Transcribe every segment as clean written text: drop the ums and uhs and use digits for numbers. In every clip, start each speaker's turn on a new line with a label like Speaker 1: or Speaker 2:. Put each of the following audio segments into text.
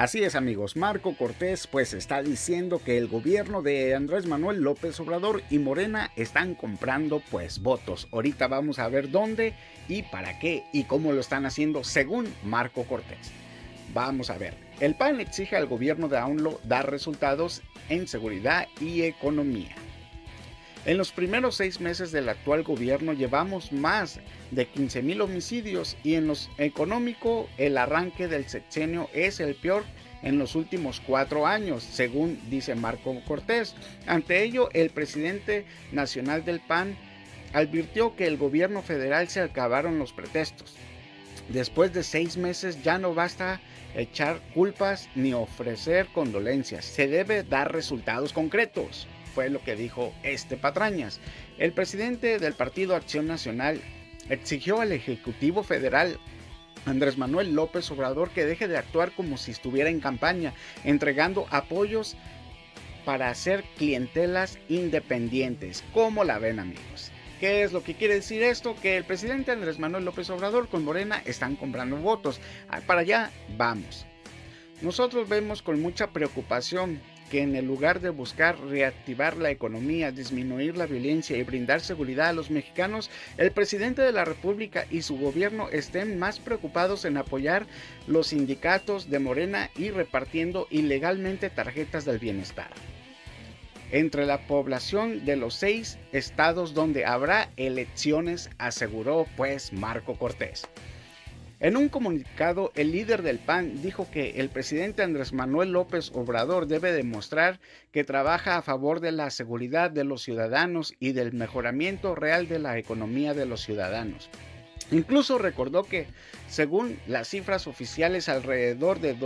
Speaker 1: Así es, amigos, Marco Cortés pues está diciendo que el gobierno de Andrés Manuel López Obrador y Morena están comprando pues votos. Ahorita vamos a ver dónde y para qué y cómo lo están haciendo según Marco Cortés. Vamos a ver, el PAN exige al gobierno de AMLO dar resultados en seguridad y economía. En los primeros 6 meses del actual gobierno llevamos más de 15,000 homicidios y en lo económico el arranque del sexenio es el peor en los últimos 4 años, según dice Marco Cortés. Ante ello, el presidente nacional del PAN advirtió que el gobierno federal se acabaron los pretextos. Después de 6 meses ya no basta echar culpas ni ofrecer condolencias, se debe dar resultados concretos. Fue lo que dijo patrañas. El presidente del Partido Acción Nacional exigió al Ejecutivo Federal Andrés Manuel López Obrador que deje de actuar como si estuviera en campaña, entregando apoyos para hacer clientelas independientes. ¿Cómo la ven, amigos? ¿Qué es lo que quiere decir esto? Que el presidente Andrés Manuel López Obrador con Morena están comprando votos. Para allá vamos. Nosotros vemos con mucha preocupación que en el lugar de buscar reactivar la economía, disminuir la violencia y brindar seguridad a los mexicanos, el presidente de la República y su gobierno estén más preocupados en apoyar los sindicatos de Morena y repartiendo ilegalmente tarjetas del bienestar entre la población de los 6 estados donde habrá elecciones, aseguró pues Marco Cortés. En un comunicado, el líder del PAN dijo que el presidente Andrés Manuel López Obrador debe demostrar que trabaja a favor de la seguridad de los ciudadanos y del mejoramiento real de la economía de los ciudadanos. Incluso recordó que, según las cifras oficiales, alrededor de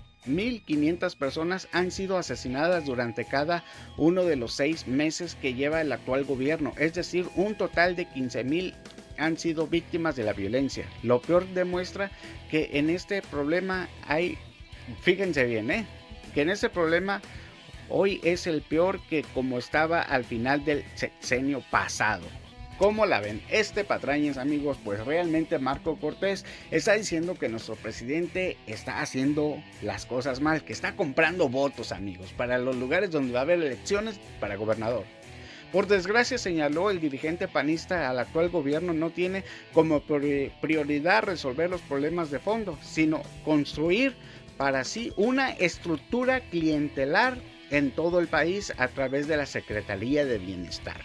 Speaker 1: 2,500 personas han sido asesinadas durante cada uno de los 6 meses que lleva el actual gobierno, es decir, un total de 15,000 han sido víctimas de la violencia. Lo peor demuestra que en este problema hay, fíjense bien, que en este problema hoy es el peor que como estaba al final del sexenio pasado. ¿Cómo la ven? Patrañas, amigos, pues realmente Marco Cortés está diciendo que nuestro presidente está haciendo las cosas mal, que está comprando votos, amigos, para los lugares donde va a haber elecciones para gobernador. Por desgracia, señaló el dirigente panista, al actual gobierno no tiene como prioridad resolver los problemas de fondo, sino construir para sí una estructura clientelar en todo el país a través de la Secretaría de Bienestar.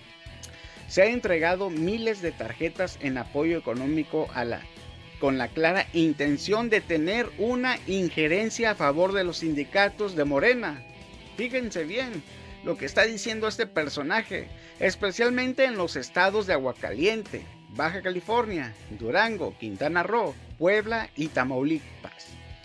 Speaker 1: Se han entregado miles de tarjetas en apoyo económico con la clara intención de tener una injerencia a favor de los sindicatos de Morena. Fíjense bien lo que está diciendo este personaje, especialmente en los estados de Aguascalientes, Baja California, Durango, Quintana Roo, Puebla y Tamaulipas.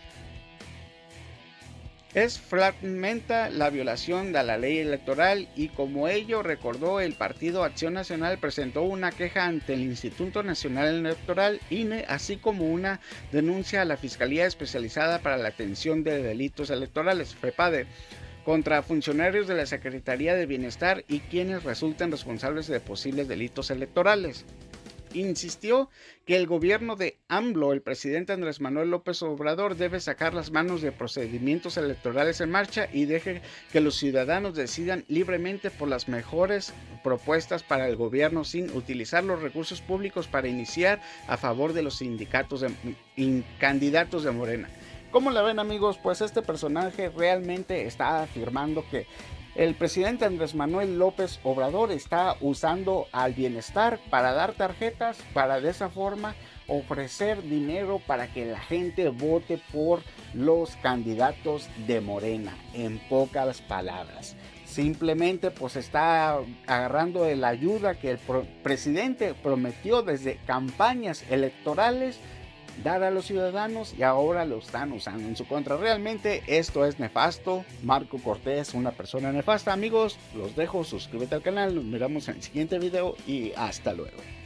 Speaker 1: Fragmenta la violación de la ley electoral y como ello recordó el Partido Acción Nacional presentó una queja ante el Instituto Nacional Electoral INE, así como una denuncia a la Fiscalía Especializada para la Atención de Delitos Electorales, FEPADE, contra funcionarios de la Secretaría de Bienestar y quienes resulten responsables de posibles delitos electorales. Insistió que el gobierno de AMLO, el presidente Andrés Manuel López Obrador, debe sacar las manos de procedimientos electorales en marcha y deje que los ciudadanos decidan libremente por las mejores propuestas para el gobierno sin utilizar los recursos públicos para iniciar a favor de los sindicatos candidatos de Morena. ¿Cómo la ven, amigos? Pues este personaje realmente está afirmando que el presidente Andrés Manuel López Obrador está usando al bienestar para dar tarjetas, para de esa forma ofrecer dinero para que la gente vote por los candidatos de Morena, en pocas palabras. Simplemente pues está agarrando de la ayuda que el presidente prometió desde campañas electorales dar a los ciudadanos y ahora lo están usando en su contra. Realmente esto es nefasto. Marco Cortés, una persona nefasta. Amigos, los dejo, suscríbete al canal, nos miramos en el siguiente video y hasta luego.